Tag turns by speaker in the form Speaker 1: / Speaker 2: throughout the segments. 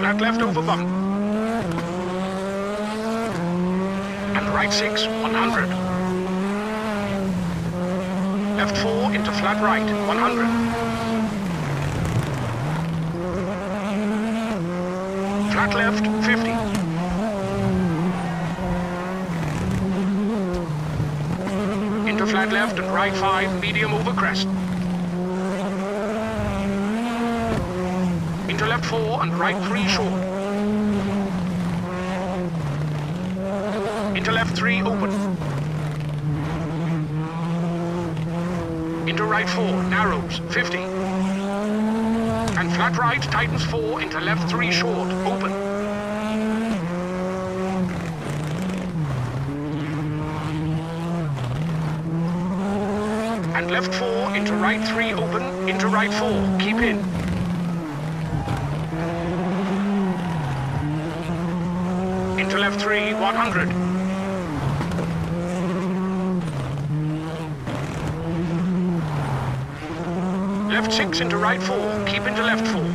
Speaker 1: flat left over bump. And right 6, 100. Left 4 into flat right, 100. Flat left, 50. Into flat left and right 5, medium over crest. Into left 4 and right 3 short. Into left 3 open. Into right 4, narrows, 50. And flat right, tightens 4, into left 3 short, open. And left 4, into right 3 open, into right 4, keep in. Into left 3, 100. Left 6 into right 4, keep into left 4.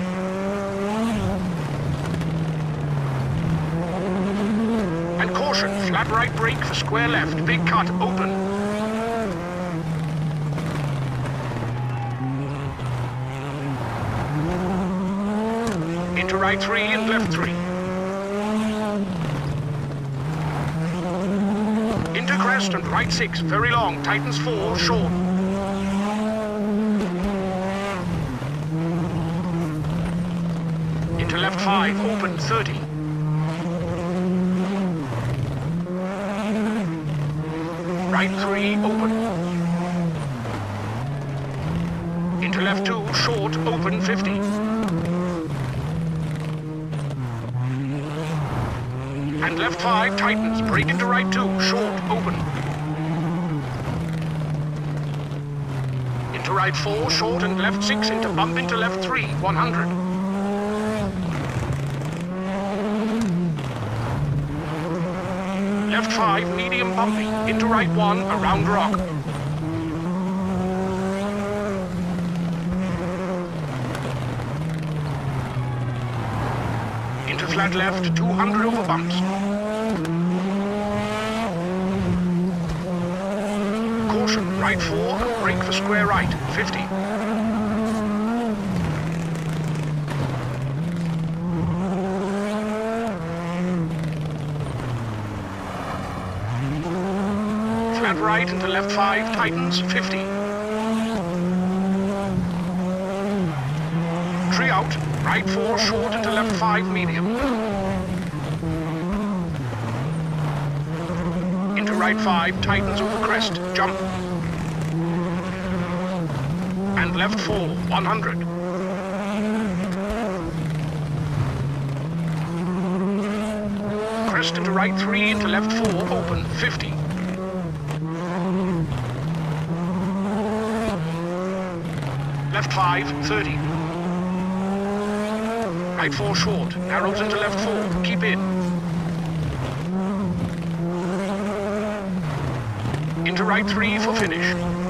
Speaker 1: And caution, flat right brake for square left, big cut, open. Into right 3 and left 3. Into crest and right 6, very long, tightens 4, short. Into left 5, open, 30. Right 3, open. Into left 2, short, open, 50. And left 5, tightens, brake into right 2, short, open. Into right 4, short and left 6, into bump into left 3, 100. Left 5, medium bumpy, into right 1, around rock. Into flat left, 200 over bumps. Caution, right 4, and brake for square right, 50. Flat right into left 5, tightens, 50. Tree out, right 4, short into left 5, medium. Into right 5, tightens over crest, jump. And left 4, 100. Crest into right 3, into left 4, open, 50. Left 5, 30. Right 4 short, narrows into left 4, keep in. Into right 3 for finish.